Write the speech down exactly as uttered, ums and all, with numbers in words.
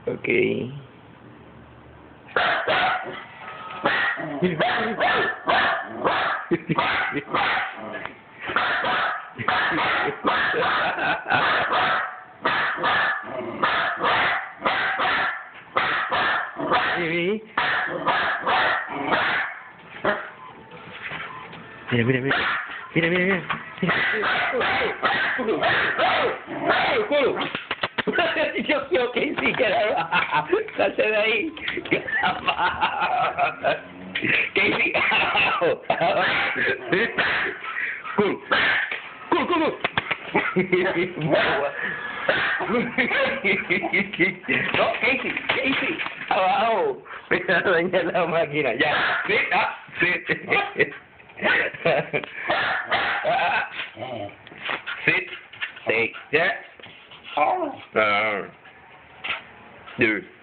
Okay. Baby. Mira, mira, mira. Mira, mira, mira. Yo creo que sí que la sale de ahí. Casey. Cool. Cool, cool, cool. No, Casey, Casey. Abajo. Mira, dañar la máquina. Ya. Sit up. Sit. Sit. Take that. Oh. Uh, dude.